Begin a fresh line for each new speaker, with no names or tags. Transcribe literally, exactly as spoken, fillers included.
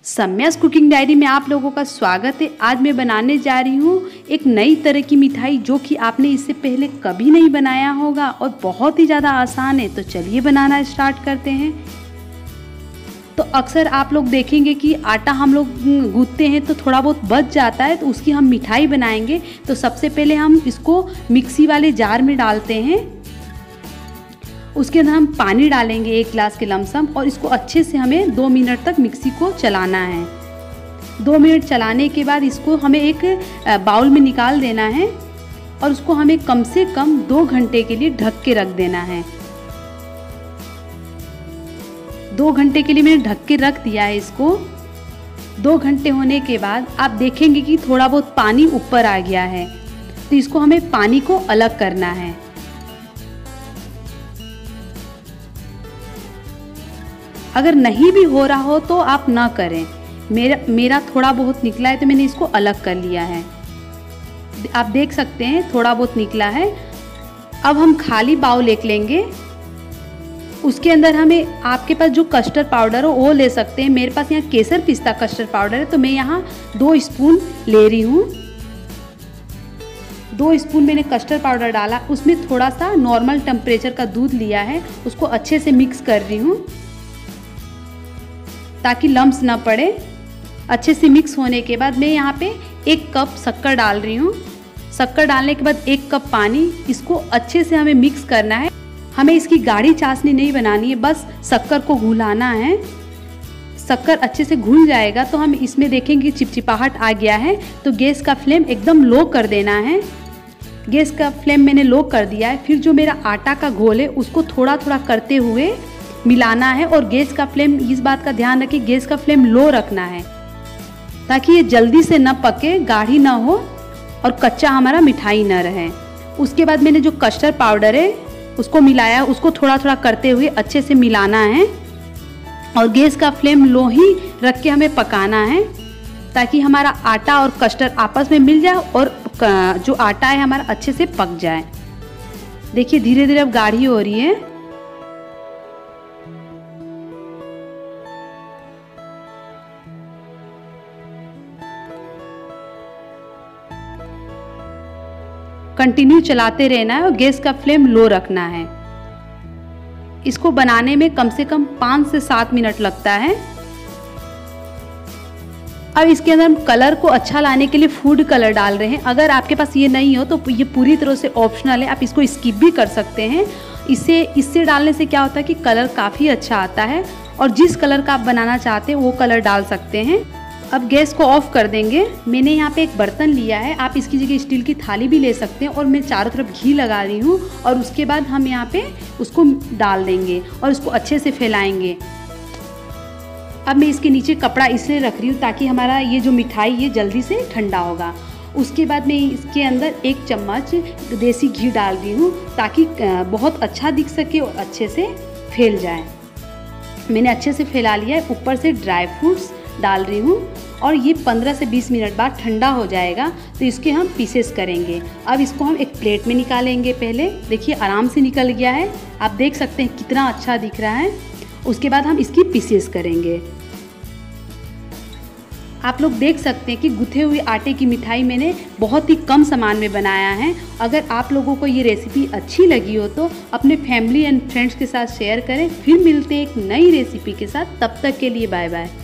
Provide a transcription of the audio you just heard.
सम्यास cooking diary में आप लोगों का स्वागत है। आज मैं बनाने जा रही हूँ एक नई तरह की मिठाई जो कि आपने इससे पहले कभी नहीं बनाया होगा और बहुत ही ज़्यादा आसान है। तो चलिए बनाना स्टार्ट करते हैं। तो अक्सर आप लोग देखेंगे कि आटा हम लोग गूंथते हैं तो थोड़ा बहुत बच जाता है, तो उसकी हम मिठाई बनाएंगे। तो सबसे पहले हम इसको मिक्सी वाले जार में डालते हैं। उसके अंदर हम पानी डालेंगे एक गिलास के लमसम और इसको अच्छे से हमें दो मिनट तक मिक्सी को चलाना है। दो मिनट चलाने के बाद इसको हमें एक बाउल में निकाल देना है और उसको हमें कम से कम दो घंटे के लिए ढक के रख देना है। दो घंटे के लिए मैंने ढक के रख दिया है इसको। दो घंटे होने के बाद आप देखेंगे कि थोड़ा बहुत पानी ऊपर आ गया है, तो इसको हमें पानी को अलग करना है। अगर नहीं भी हो रहा हो तो आप ना करें। मेरा मेरा थोड़ा बहुत निकला है तो मैंने इसको अलग कर लिया है। आप देख सकते हैं थोड़ा बहुत निकला है। अब हम खाली बाउल एक लेंगे। उसके अंदर हमें आपके पास जो कस्टर्ड पाउडर हो वो ले सकते हैं। मेरे पास यहाँ केसर पिस्ता कस्टर्ड पाउडर है, तो मैं यहाँ दो स्पून ले रही हूँ। दो स्पून मैंने कस्टर्ड पाउडर डाला। उसमें थोड़ा सा नॉर्मल टेम्परेचर का दूध लिया है, उसको अच्छे से मिक्स कर रही हूँ ताकि लम्स ना पड़े। अच्छे से मिक्स होने के बाद मैं यहाँ पे एक कप शक्कर डाल रही हूँ। शक्कर डालने के बाद एक कप पानी। इसको अच्छे से हमें मिक्स करना है। हमें इसकी गाढ़ी चाशनी नहीं बनानी है, बस शक्कर को घुलाना है। शक्कर अच्छे से घुल जाएगा तो हम इसमें देखेंगे चिपचिपाहट आ गया है, तो गैस का फ्लेम एकदम लो कर देना है। गैस का फ्लेम मैंने लो कर दिया है। फिर जो मेरा आटा का घोल है उसको थोड़ा थोड़ा करते हुए मिलाना है और गैस का फ्लेम, इस बात का ध्यान रखिए, गैस का फ्लेम लो रखना है ताकि ये जल्दी से न पके, गाढ़ी ना हो और कच्चा हमारा मिठाई न रहे। उसके बाद मैंने जो कस्टर्ड पाउडर है उसको मिलाया, उसको थोड़ा थोड़ा करते हुए अच्छे से मिलाना है और गैस का फ्लेम लो ही रख के हमें पकाना है ताकि हमारा आटा और कस्टर्ड आपस में मिल जाए और जो आटा है हमारा अच्छे से पक जाए। देखिए धीरे धीरे अब गाढ़ी हो रही है। कंटिन्यू चलाते रहना है और गैस का फ्लेम लो रखना है। इसको बनाने में कम से कम पाँच से सात मिनट लगता है। अब इसके अंदर हम कलर को अच्छा लाने के लिए फूड कलर डाल रहे हैं। अगर आपके पास ये नहीं हो तो ये पूरी तरह से ऑप्शनल है, आप इसको स्किप भी कर सकते हैं। इससे इससे डालने से क्या होता है कि कलर काफ़ी अच्छा आता है और जिस कलर का आप बनाना चाहते हैं वो कलर डाल सकते हैं। अब गैस को ऑफ कर देंगे। मैंने यहाँ पे एक बर्तन लिया है, आप इसकी जगह स्टील की थाली भी ले सकते हैं और मैं चारों तरफ घी लगा रही हूँ और उसके बाद हम यहाँ पे उसको डाल देंगे और उसको अच्छे से फैलाएंगे। अब मैं इसके नीचे कपड़ा इसलिए रख रही हूँ ताकि हमारा ये जो मिठाई ये जल्दी से ठंडा होगा। उसके बाद मैं इसके अंदर एक चम्मच देसी घी डाल रही हूँ ताकि बहुत अच्छा दिख सके और अच्छे से फैल जाए। मैंने अच्छे से फैला लिया है। ऊपर से ड्राई फ्रूट्स डाल रही हूँ और ये पंद्रह से बीस मिनट बाद ठंडा हो जाएगा तो इसके हम पीसेस करेंगे। अब इसको हम एक प्लेट में निकालेंगे। पहले देखिए आराम से निकल गया है, आप देख सकते हैं कितना अच्छा दिख रहा है। उसके बाद हम इसकी पीसेस करेंगे। आप लोग देख सकते हैं कि गुथे हुए आटे की मिठाई मैंने बहुत ही कम सामान में बनाया है। अगर आप लोगों को ये रेसिपी अच्छी लगी हो तो अपने फैमिली एंड फ्रेंड्स के साथ शेयर करें। फिर मिलते हैं एक नई रेसिपी के साथ, तब तक के लिए बाय बाय।